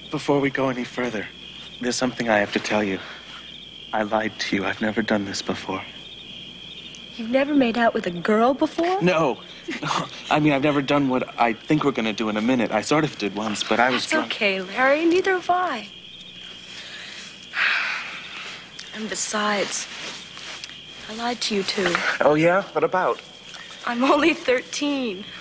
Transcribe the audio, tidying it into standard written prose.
Before we go any further, there's something I have to tell you. I lied to you. I've never done this before. You've never made out with a girl before? No. I mean, I've never done what I think we're gonna do in a minute. I sort of did once, but I was drunk. It's okay, Larry. Neither have I. And besides, I lied to you, too. Oh, yeah? What about? I'm only 13.